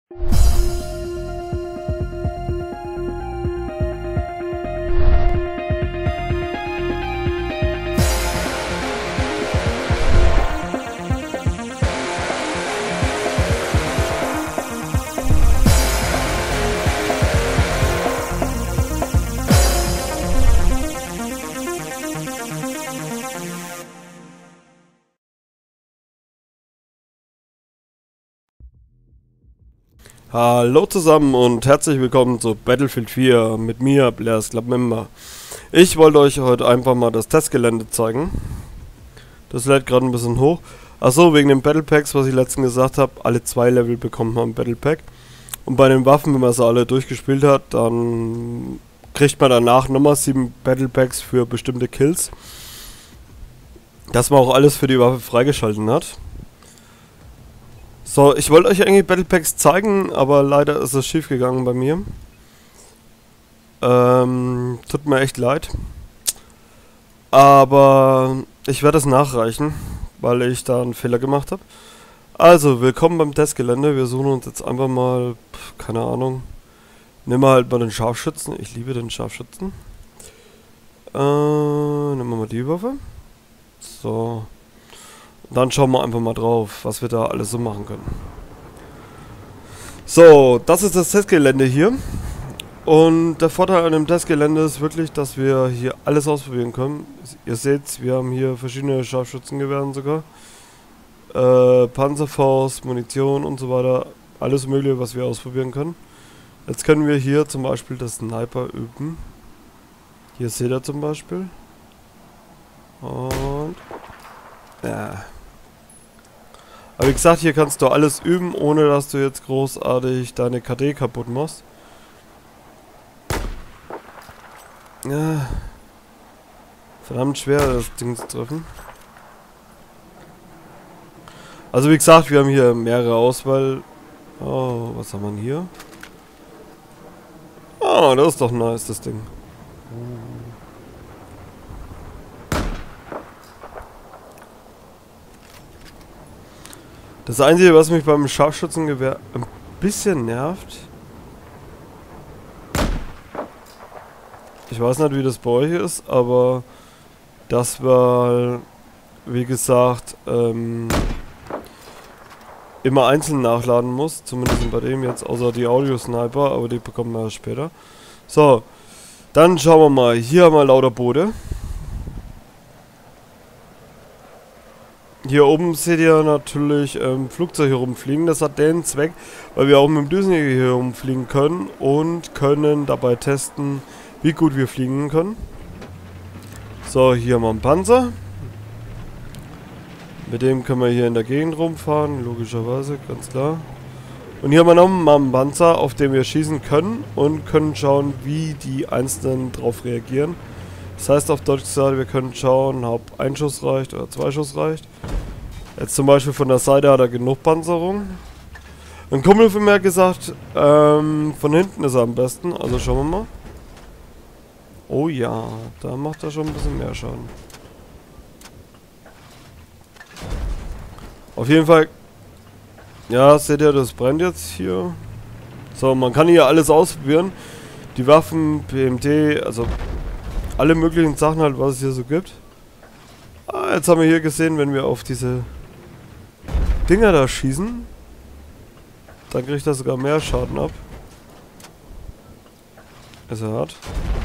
Hallo zusammen und herzlich willkommen zu Battlefield 4 mit mir, Blairs Club Member. Ich wollte euch heute einfach mal das Testgelände zeigen. Das lädt gerade ein bisschen hoch. Achso, wegen den Battle Packs, was ich letztens gesagt habe, alle 2 Level bekommt man ein Battle Pack. Und bei den Waffen, wenn man sie alle durchgespielt hat, dann kriegt man danach nochmal 7 Battle Packs für bestimmte Kills. Dass man auch alles für die Waffe freigeschalten hat. So, ich wollte euch eigentlich Battle Packs zeigen, aber leider ist es schief gegangen bei mir. Tut mir echt leid. Aber ich werde es nachreichen, weil ich da einen Fehler gemacht habe. Also, willkommen beim Testgelände. Wir suchen uns jetzt einfach mal, keine Ahnung, nehmen wir halt mal den Scharfschützen. Ich liebe den Scharfschützen. Nehmen wir mal die Waffe. So. Dann schauen wir einfach mal drauf, was wir da alles so machen können. So, das ist das Testgelände hier. Und der Vorteil an dem Testgelände ist wirklich, dass wir hier alles ausprobieren können. Ihr seht, wir haben hier verschiedene Scharfschützengewehre sogar. Panzerfaust, Munition und so weiter. Alles mögliche, was wir ausprobieren können. Jetzt können wir hier zum Beispiel das Sniper üben. Hier seht ihr zum Beispiel. Und... ja. Aber wie gesagt, hier kannst du alles üben, ohne dass du jetzt großartig deine KD kaputt machst. Ja. Verdammt schwer, das Ding zu treffen. Also wie gesagt, wir haben hier mehrere Auswahl. Oh, was haben wir hier? Oh, das ist doch nice, das Ding. Das Einzige, was mich beim Scharfschützengewehr ein bisschen nervt, ich weiß nicht, wie das bei euch ist, aber dass wir, wie gesagt, immer einzeln nachladen muss, zumindest bei dem jetzt, außer die Audio-Sniper, aber die bekommen wir später. So, dann schauen wir mal, hier haben wir lauter Boote. Hier oben seht ihr natürlich Flugzeuge rumfliegen. Das hat den Zweck, weil wir auch mit dem Düsenjäger hier rumfliegen können und können dabei testen, wie gut wir fliegen können. So, hier haben wir einen Panzer. Mit dem können wir hier in der Gegend rumfahren, logischerweise, ganz klar. Und hier haben wir noch mal einen Panzer, auf dem wir schießen können und können schauen, wie die Einzelnen drauf reagieren. Das heißt auf Deutsch gesagt, wir können schauen, ob ein Schuss reicht oder 2 Schuss reicht. Jetzt zum Beispiel von der Seite hat er genug Panzerung. Ein Kumpel von mir hat gesagt, von hinten ist er am besten. Also schauen wir mal. Oh ja, da macht er schon ein bisschen mehr Schaden. Auf jeden Fall, ja, seht ihr, das brennt jetzt hier. So, man kann hier alles ausprobieren. Die Waffen, PMT, also... alle möglichen Sachen halt, was es hier so gibt. Ah, jetzt haben wir hier gesehen, wenn wir auf diese Dinger da schießen, dann kriegt er sogar mehr Schaden ab. Ist er hart.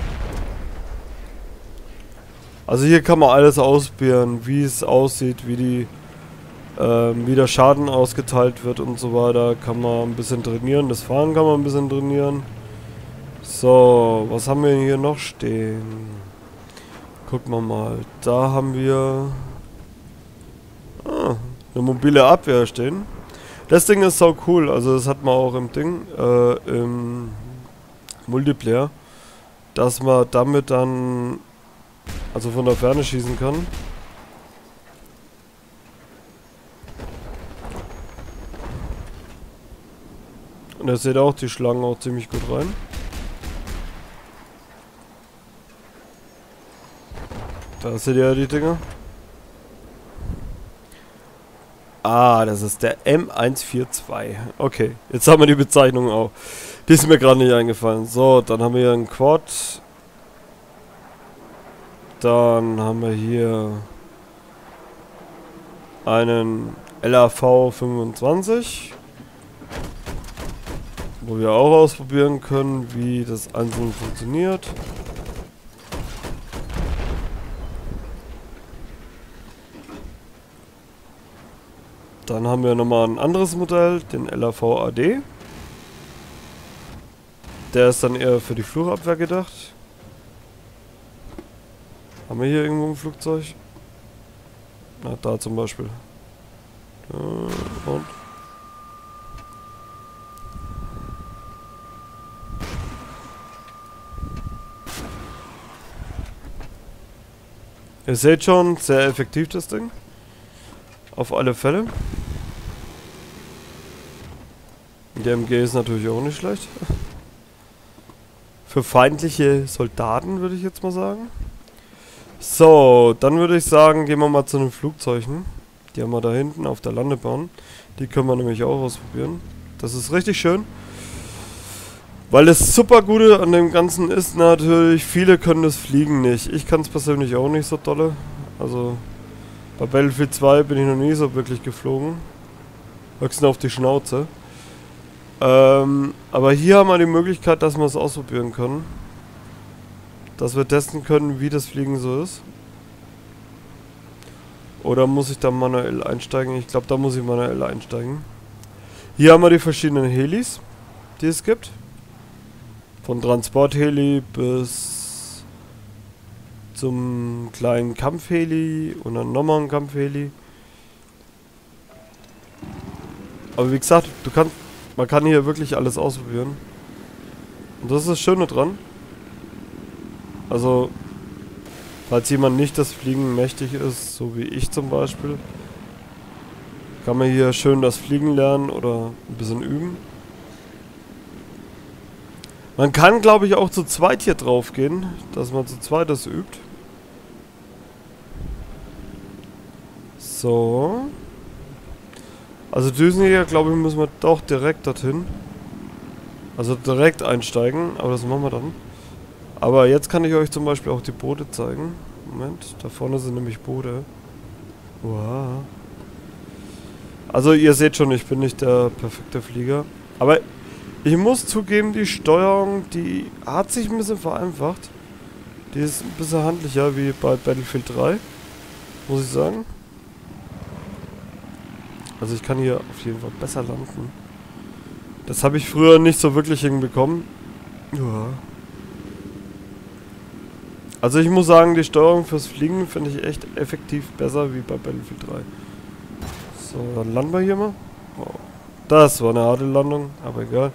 Also hier kann man alles ausprobieren, wie es aussieht, wie der Schaden ausgeteilt wird und so weiter. Kann man ein bisschen trainieren, das Fahren kann man ein bisschen trainieren. So, was haben wir hier noch stehen? Gucken wir mal. Da haben wir eine mobile Abwehr stehen. Das Ding ist so cool. Also das hat man auch im im Multiplayer, dass man damit dann also von der Ferne schießen kann. Und ihr seht auch, die schlagen auch ziemlich gut rein. Da seht ihr ja die Dinger. Ah, das ist der M142. Okay, jetzt haben wir die Bezeichnung auch. Die ist mir gerade nicht eingefallen. So, dann haben wir hier einen Quad. Dann haben wir hier einen LAV 25. Wo wir auch ausprobieren können, wie das einzeln funktioniert. Dann haben wir nochmal ein anderes Modell, den LAV AD. Der ist dann eher für die Flugabwehr gedacht. Haben wir hier irgendwo ein Flugzeug? Na, da zum Beispiel. Und? Ihr seht schon, sehr effektiv das Ding. Auf alle Fälle. Die MG ist natürlich auch nicht schlecht. Für feindliche Soldaten würde ich jetzt mal sagen. So, dann würde ich sagen, gehen wir mal zu den Flugzeugen. Die haben wir da hinten auf der Landebahn. Die können wir nämlich auch ausprobieren. Das ist richtig schön. Weil das super Gute an dem Ganzen ist natürlich, viele können das Fliegen nicht. Ich kann es persönlich auch nicht so dolle. Also bei Battlefield 2 bin ich noch nie so wirklich geflogen. Höchstens auf die Schnauze. Aber hier haben wir die Möglichkeit, dass wir es ausprobieren können. Dass wir testen können, wie das Fliegen so ist. Oder muss ich da manuell einsteigen? Ich glaube, da muss ich manuell einsteigen. Hier haben wir die verschiedenen Helis, die es gibt. Von Transportheli bis zum kleinen Kampfheli und dann nochmal ein Kampfheli. Aber wie gesagt, man kann hier wirklich alles ausprobieren. Und das ist das Schöne dran. Also, falls jemand nicht das Fliegen mächtig ist, so wie ich zum Beispiel, kann man hier schön das Fliegen lernen oder ein bisschen üben. Man kann, glaube ich, auch zu zweit hier drauf gehen, dass man zu zweit das übt. So. Also Düsenjäger, glaube ich, müssen wir doch direkt dorthin. Also direkt einsteigen, aber das machen wir dann. Aber jetzt kann ich euch zum Beispiel auch die Boote zeigen. Moment, da vorne sind nämlich Boote. Wow. Also ihr seht schon, ich bin nicht der perfekte Flieger. Aber ich muss zugeben, die Steuerung, die hat sich ein bisschen vereinfacht. Die ist ein bisschen handlicher wie bei Battlefield 3. Muss ich sagen. Also ich kann hier auf jeden Fall besser landen. Das habe ich früher nicht so wirklich hinbekommen. Ja. Also ich muss sagen, die Steuerung fürs Fliegen finde ich echt effektiv besser wie bei Battlefield 3. So, dann landen wir hier mal. Wow. Das war eine harte Landung, aber egal.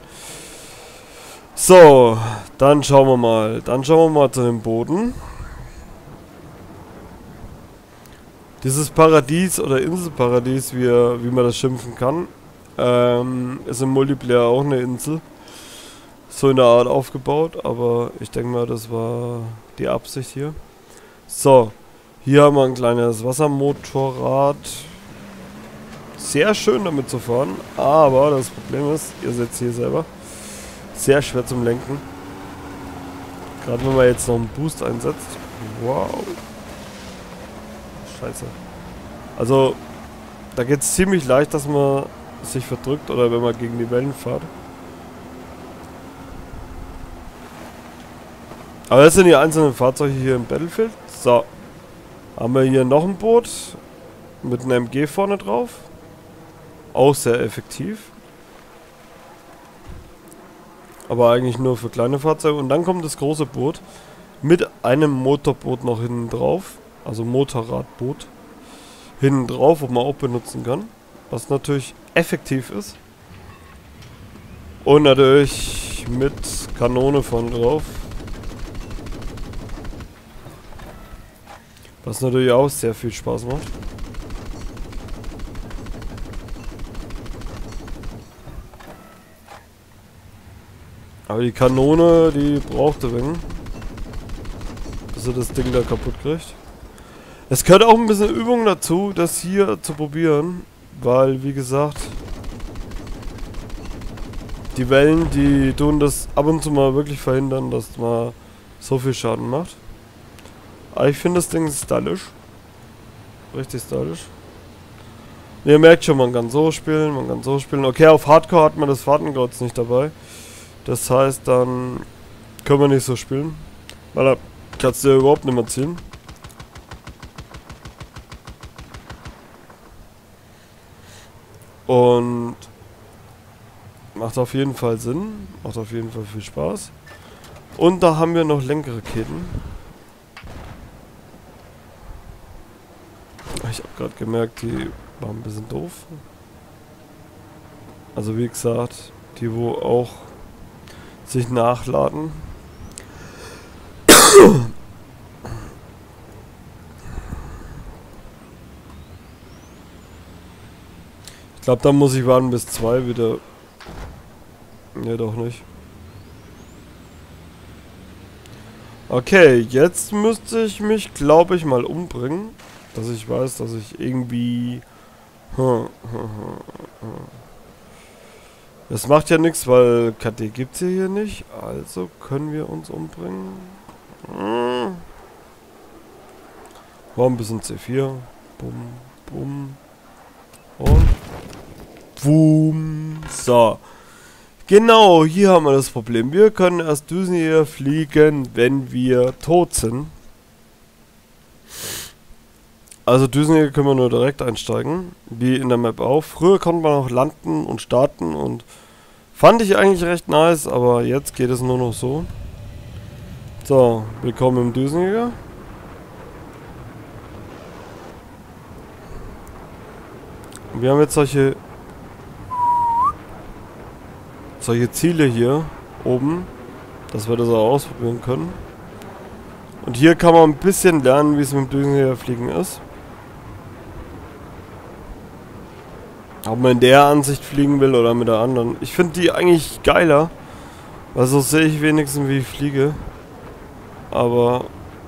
So, dann schauen wir mal. Dann schauen wir mal zu dem Boden. Dieses Paradies oder Inselparadies, wie man das schimpfen kann, ist im Multiplayer auch eine Insel. So in der Art aufgebaut, aber ich denke mal, das war die Absicht hier. So, hier haben wir ein kleines Wassermotorrad. Sehr schön damit zu fahren, aber das Problem ist, ihr seht es hier selber, sehr schwer zum Lenken. Gerade wenn man jetzt noch einen Boost einsetzt. Wow. Scheiße. Also, da geht es ziemlich leicht, dass man sich verdrückt oder wenn man gegen die Wellen fährt. Aber das sind die einzelnen Fahrzeuge hier im Battlefield. So. Haben wir hier noch ein Boot mit einem MG vorne drauf. Auch sehr effektiv. Aber eigentlich nur für kleine Fahrzeuge. Und dann kommt das große Boot mit einem Motorboot noch hinten drauf. Also Motorradboot. Hinten drauf, wo man auch benutzen kann. Was natürlich effektiv ist. Und natürlich mit Kanone vorne drauf. Was natürlich auch sehr viel Spaß macht. Aber die Kanone, die braucht ein wenig, bis er das Ding da kaputt kriegt. Es gehört auch ein bisschen Übung dazu, das hier zu probieren. weil, wie gesagt, die Wellen, die tun das ab und zu mal wirklich verhindern, dass man so viel Schaden macht. Aber ich finde das Ding stylisch. Richtig stylisch. Ihr merkt schon, man kann so spielen, man kann so spielen. Okay, auf Hardcore hat man das Fahrtenkreuz nicht dabei. Das heißt, dann können wir nicht so spielen. Weil da kannst du ja überhaupt nicht mehr ziehen. Und macht auf jeden Fall Sinn. Macht auf jeden Fall viel Spaß. Und da haben wir noch Lenkraketen. Ich habe gerade gemerkt, die waren ein bisschen doof. Also wie gesagt, die wo auch sich nachladen. Ich glaube, da muss ich warten bis 2 wieder. Ne, doch nicht. Okay, jetzt müsste ich mich, glaube ich, mal umbringen. Dass ich weiß, dass ich irgendwie... Das macht ja nichts, weil KD gibt es hier nicht. Also können wir uns umbringen. Ein bisschen C4. Bum, bum. Und... Boom. So. Genau, hier haben wir das Problem. Wir können erst Düsenjäger fliegen, wenn wir tot sind. Also Düsenjäger können wir nur direkt einsteigen, wie in der Map auch. Früher konnte man auch landen und starten und fand ich eigentlich recht nice, aber jetzt geht es nur noch so. So, willkommen im Düsenjäger. Wir haben jetzt solche Ziele hier oben, dass wir das auch ausprobieren können. Und hier kann man ein bisschen lernen, wie es mit dem Düsenjägerfliegen ist. Ob man in der Ansicht fliegen will oder mit der anderen. Ich finde die eigentlich geiler, weil so sehe ich wenigstens, wie ich fliege. Aber...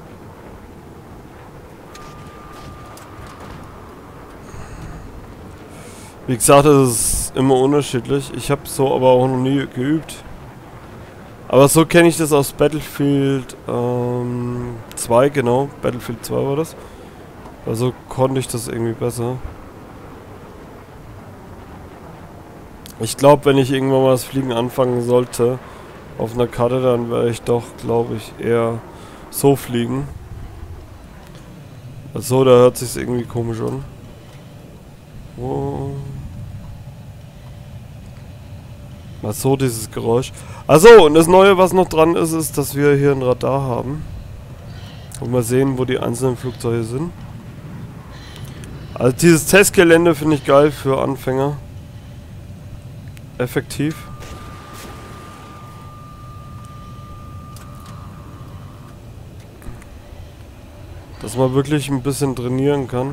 Wie gesagt, es ist immer unterschiedlich. Ich habe so aber auch noch nie geübt. Aber so kenne ich das aus Battlefield 2, genau. Battlefield 2 war das. Also konnte ich das irgendwie besser. Ich glaube, wenn ich irgendwann mal das Fliegen anfangen sollte auf einer Karte, dann werde ich doch, glaube ich, eher so fliegen. Also da hört sich irgendwie komisch an. Oh. Mal so dieses Geräusch. Achso, und das Neue, was noch dran ist, ist, dass wir hier ein Radar haben. Und mal sehen, wo die einzelnen Flugzeuge sind. Also dieses Testgelände finde ich geil für Anfänger. Effektiv. Dass man wirklich ein bisschen trainieren kann.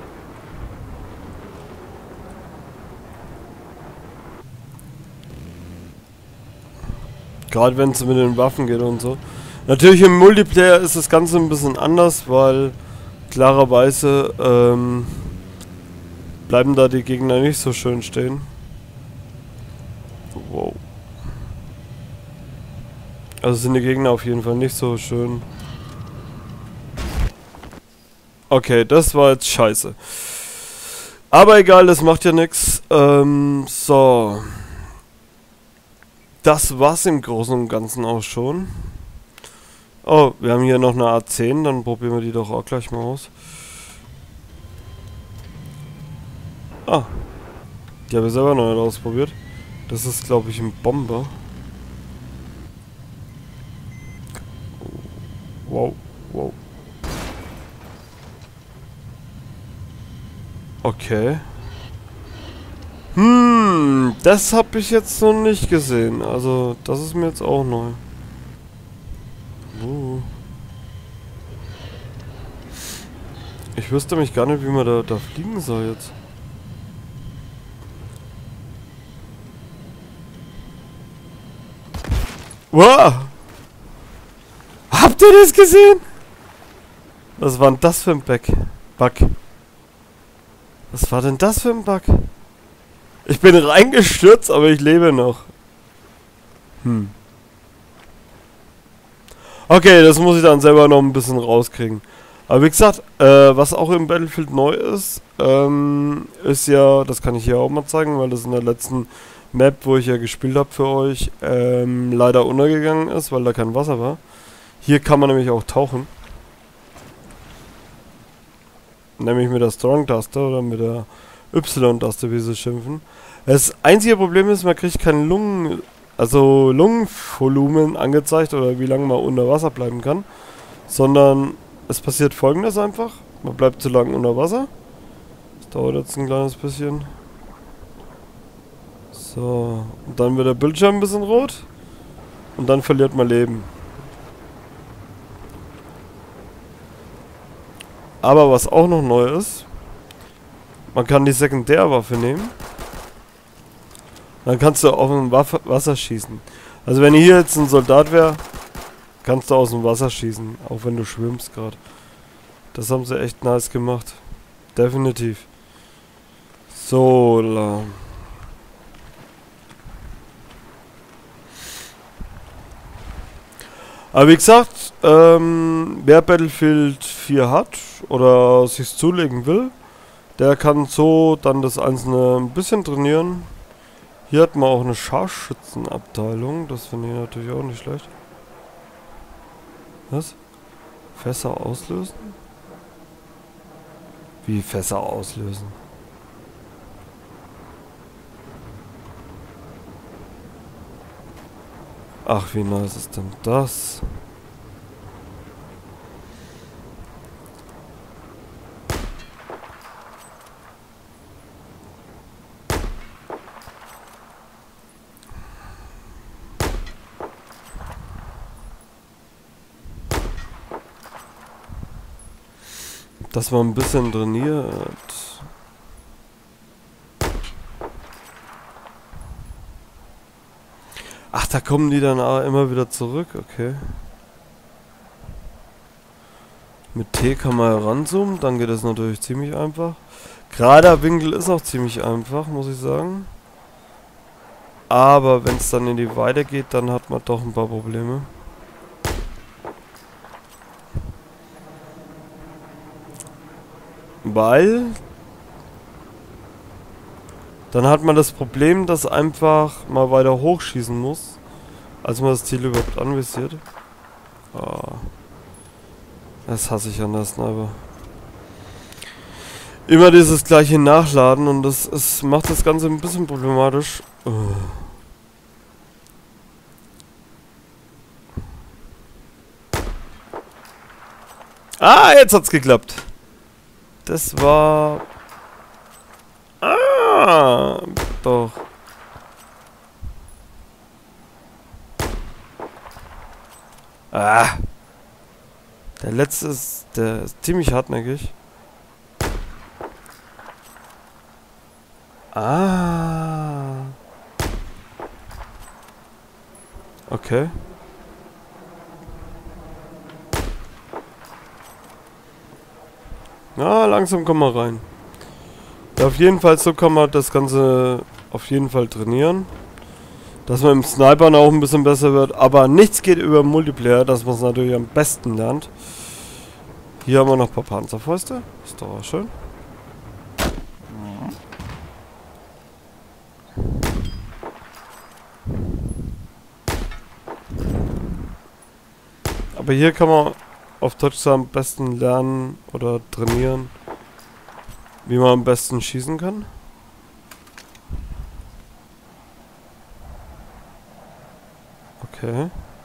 Gerade wenn es mit den Waffen geht und so. Natürlich im Multiplayer ist das Ganze ein bisschen anders, weil klarerweise bleiben da die Gegner nicht so schön stehen. Wow. Also sind die Gegner auf jeden Fall nicht so schön. Okay, das war jetzt scheiße. Aber egal, das macht ja nichts. So. Das war's im Großen und Ganzen auch schon. Oh, wir haben hier noch eine A10, dann probieren wir die doch auch gleich mal aus. Ah. Die habe ich selber noch nicht ausprobiert. Das ist, glaube ich, ein Bomber. Wow, wow. Okay. Das habe ich jetzt noch nicht gesehen. Also, das ist mir jetzt auch neu. Ich wüsste mich gar nicht, wie man da fliegen soll jetzt. Wow! Habt ihr das gesehen? Was war denn das für ein Bug? Was war denn das für ein Bug? Ich bin reingestürzt, aber ich lebe noch. Okay, das muss ich dann selber noch ein bisschen rauskriegen. Aber wie gesagt, was auch im Battlefield neu ist, ist ja, das kann ich hier auch mal zeigen, weil das in der letzten Map, wo ich ja gespielt habe für euch, leider untergegangen ist, weil da kein Wasser war. Hier kann man nämlich auch tauchen. Nämlich mit der Strong-Taste oder mit der Y-Taste, wie sie schimpfen. Das einzige Problem ist, man kriegt kein Lungenvolumen angezeigt oder wie lange man unter Wasser bleiben kann. Sondern es passiert Folgendes einfach. Man bleibt zu lange unter Wasser. Das dauert jetzt ein kleines bisschen. So, und dann wird der Bildschirm ein bisschen rot. Und dann verliert man Leben. Aber was auch noch neu ist, man kann die Sekundärwaffe nehmen. Dann kannst du auf dem Wasser schießen. Also wenn hier jetzt ein Soldat wäre, kannst du aus dem Wasser schießen, auch wenn du schwimmst gerade. Das haben sie echt nice gemacht. Definitiv. So, la. Aber wie gesagt, wer Battlefield 4 hat oder sich zulegen will, der kann so dann das Einzelne ein bisschen trainieren. Hier hat man auch eine Scharfschützenabteilung, das finde ich natürlich auch nicht schlecht. Was? Fässer auslösen? Wie Fässer auslösen? Ach, wie nice ist denn das? Dass man ein bisschen trainiert. Ach, da kommen die dann auch immer wieder zurück, okay. Mit T kann man heranzoomen, dann geht das natürlich ziemlich einfach. Gerader Winkel ist auch ziemlich einfach, muss ich sagen. Aber wenn es dann in die Weite geht, dann hat man doch ein paar Probleme. Weil dann hat man das Problem, dass einfach mal weiter hochschießen muss, als man das Ziel überhaupt anvisiert. Ah. Das hasse ich an der Sniper. Immer dieses gleiche Nachladen und das macht das Ganze ein bisschen problematisch. Ah, jetzt hat's geklappt. Das war... Ah, doch. Ah. Der letzte ist... Der ist ziemlich hartnäckig. Ah. Okay. Na, langsam kommen wir rein. Ja, auf jeden Fall, so kann man das Ganze auf jeden Fall trainieren. Dass man im Snipern auch ein bisschen besser wird. Aber nichts geht über Multiplayer, dass man es natürlich am besten lernt. Hier haben wir noch ein paar Panzerfäuste. Ist doch auch schön. Aber hier kann man auf Deutsch so am besten lernen oder trainieren, wie man am besten schießen kann. Okay.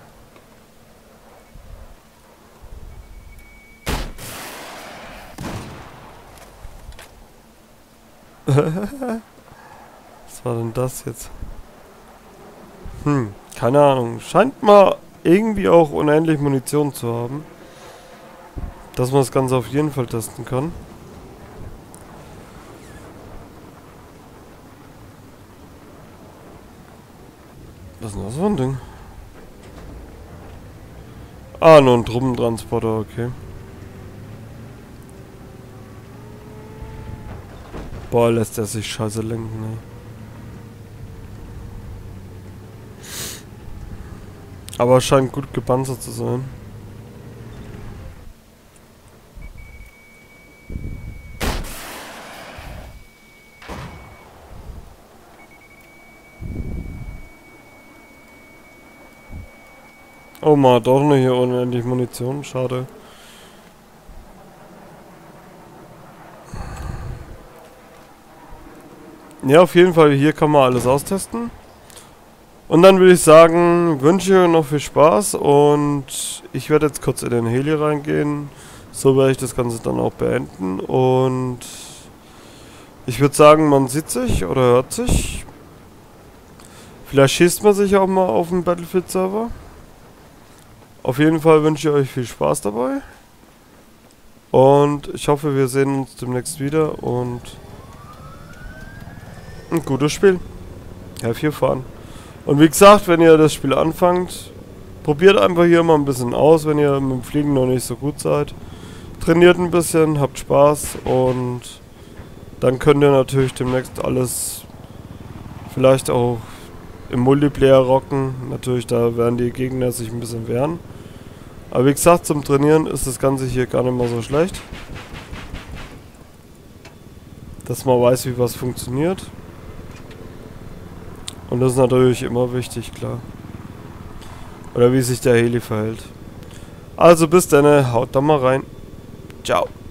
Was war denn das jetzt? Keine Ahnung. Scheint mal irgendwie auch unendlich Munition zu haben. Dass man das Ganze auf jeden Fall testen kann. Was ist denn das für ein Ding? Ah, nur ein Truppentransporter, okay. Boah, lässt er sich scheiße lenken, ne? Aber scheint gut gepanzert zu sein. Oh man, doch noch hier unendlich Munition, schade. Ja, auf jeden Fall, hier kann man alles austesten. Und dann würde ich sagen, wünsche ich euch noch viel Spaß und ich werde jetzt kurz in den Heli reingehen. So werde ich das Ganze dann auch beenden und ich würde sagen, man sieht sich oder hört sich. Vielleicht schießt man sich auch mal auf dem Battlefield-Server. Auf jeden Fall wünsche ich euch viel Spaß dabei. Und ich hoffe, wir sehen uns demnächst wieder und ein gutes Spiel. Have viel Fun. Und wie gesagt, wenn ihr das Spiel anfangt, probiert einfach hier mal ein bisschen aus, wenn ihr mit dem Fliegen noch nicht so gut seid. Trainiert ein bisschen, habt Spaß und dann könnt ihr natürlich demnächst alles vielleicht auch im Multiplayer rocken. Natürlich, da werden die Gegner sich ein bisschen wehren. Aber wie gesagt, zum Trainieren ist das Ganze hier gar nicht mal so schlecht. Dass man weiß, wie was funktioniert. Und das ist natürlich immer wichtig, klar. Oder wie sich der Heli verhält. Also bis dann, haut da mal rein. Ciao.